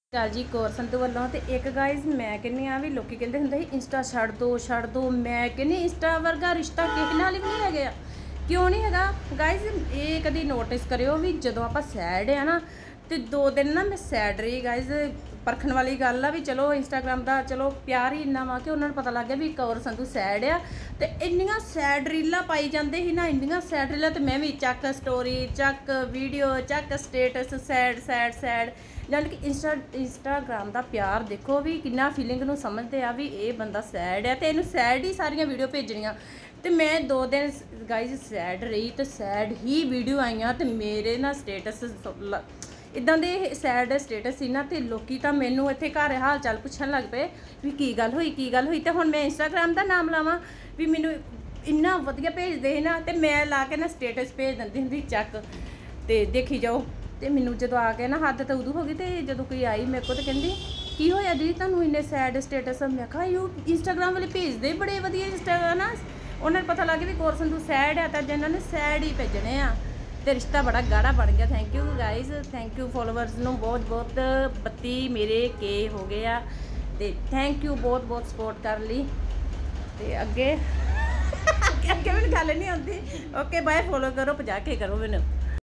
ਚੱਲ ਜੀ ਕੌਰ ਸੰਧੂ ਵੱਲੋਂ ਤੇ ਇੱਕ ਗਾਇਜ਼ ਮੈਂ ਕਹਿੰਦੀ ਆ ਵੀ ਲੋਕੀ ਕਹਿੰਦੇ ਹੁੰਦੇ ਸੀ ਇੰਸਟਾ ਛੱਡ ਦੋ ਮੈਂ ਕਹਿੰਦੀ ਇੰਸਟਾ ਵਰਗਾ ਰਿਸ਼ਤਾ ਕਿਸੇ ਨਾਲ ਵੀ ਨਹੀਂ ਹੈਗਾ। ਕਿਉਂ ਨਹੀਂ ਹੈਗਾ ਗਾਇਜ਼, ਇਹ ਕਦੀ ਨੋਟਿਸ ਕਰਿਓ ਵੀ ਜਦੋਂ ਆਪਾਂ ਸੈਡ ਆ ਨਾ ਤੇ 2 ਦਿਨ ਨਾ ਮੈਂ ਸੈਡ ਰਹੀ ਗਾਇਜ਼। ਪਰਖਣ ਵਾਲੀ ਗੱਲ ਆ ਵੀ ਚਲੋ ਇੰਸਟਾਗ੍ਰਾਮ ਦਾ ਚਲੋ ਪਿਆਰ ਹੀ ਇੰਨਾ ਵਾ ਕਿ ਉਹਨਾਂ ਨੂੰ ਪਤਾ ਲੱਗ ਗਿਆ ਵੀ ਕੌਰ ਸੰਧੂ ਸੈਡ ਆ ਤੇ ਇੰਨੀਆਂ ਸੈਡ ਰੀਲਾਂ ਪਾਈ ਜਾਂਦੇ ਸੀ ਨਾ, ਇੰਨੀਆਂ ਸੈਡ ਰੀਲਾਂ ਤੇ ਮੈਂ ਵੀ ਚੱਕ ਸਟੋਰੀ, ਚੱਕ ਵੀਡੀਓ, ਚੱਕ ਸਟੇਟਸ, ਸੈਡ ਸੈਡ ਸੈਡ। ਜਾਣੀ ਕਿ ਇੰਸਟਾਗ੍ਰਾਮ ਦਾ ਪਿਆਰ ਦੇਖੋ ਵੀ ਕਿੰਨਾ ਫੀਲਿੰਗ ਨੂੰ ਸਮਝਦੇ ਆ ਵੀ ਇਹ ਬੰਦਾ ਸੈਡ ਆ ਤੇ ਇਹਨੂੰ ਸੈਡ ਹੀ ਸਾਰੀਆਂ ਵੀਡੀਓ ਭੇਜਣੀਆਂ। ਤੇ ਮੈਂ 2 ਦਿਨ ਗਾਇਜ਼ ਸੈਡ ਰਹੀ ਤੇ ਸੈਡ ਹੀ ਵੀਡੀਓ ਆਈਆਂ ਤੇ ਮੇਰੇ ਨਾ ਸਟੇਟਸ ਇਦਾਂ ਦੇ ਸੈਡ ਸਟੇਟਸ ਸੀ ਨਾ ਤੇ ਲੋਕੀ ਤਾਂ ਮੈਨੂੰ ਇੱਥੇ ਘਰ ਹਾਲ ਚਾਲ ਪੁੱਛਣ ਲੱਗ ਪਏ ਵੀ ਕੀ ਗੱਲ ਹੋਈ। ਤੇ ਹੁਣ ਮੈਂ ਇੰਸਟਾਗ੍ਰਾਮ ਦਾ ਨਾਮ ਲਾਵਾਂ ਵੀ ਮੈਨੂੰ ਇੰਨਾ ਵਧੀਆ ਭੇਜਦੇ ਸੀ ਨਾ ਤੇ ਮੈਂ ਲਾ ਕੇ ਨਾ ਸਟੇਟਸ ਭੇਜ ਦਿੰਦੀ ਹੁੰਦੀ ਚੱਕ ਤੇ ਦੇਖੀ ਜਾਓ। ਤੇ ਮੈਨੂੰ ਜਦੋਂ ਆ ਕੇ ਨਾ ਹੱਦ ਤਾਂ ਉਦੋਂ ਹੋ ਗਈ ਤੇ ਜਦੋਂ ਕੋਈ ਆਈ ਮੇਰੇ ਕੋਲ ਤੇ ਕਹਿੰਦੀ ਕੀ ਹੋਇਆ ਦੀਦੀ ਤੁਹਾਨੂੰ ਇੰਨੇ ਸੈਡ ਸਟੇਟਸ। ਮੈਂ ਕਿਹਾ ਯੂ ਇੰਸਟਾਗ੍ਰਾਮ ਵਾਲੇ ਭੇਜਦੇ ਬੜੇ ਵਧੀਆ ਇੰਸਟਾਗ੍ਰਾਮ ਨਾ, ਉਹਨਾਂ ਨੂੰ ਪਤਾ ਲੱਗ ਗਿਆ ਵੀ ਕੌਰ ਸੰਧੂ ਸੈਡ ਆ ਤਾਂ ਜਿਹਨਾਂ ਨੇ ਸੈਡ ਹੀ ਭੇਜਣੇ ਆ ਤੇ ਰਿਸ਼ਤਾ ਬੜਾ ਗਾੜਾ ਬਣ ਗਿਆ। Thank you guys, thank you followers ਨੂੰ ਬਹੁਤ 32 ਮੇਰੇ ਕੇ ਹੋ ਗਏ ਆ ਤੇ ਥੈਂਕ ਯੂ ਬਹੁਤ ਸਪੋਰਟ ਕਰਨ ਲਈ। ਤੇ ਅੱਗੇ ਮੈਨੂੰ ਗੱਲ ਨਹੀਂ ਆਉਂਦੀ। ਓਕੇ ਬਾਏ, ਫੋਲੋ ਕਰੋ, 50K ਕਰੋ ਮੈਨੂੰ।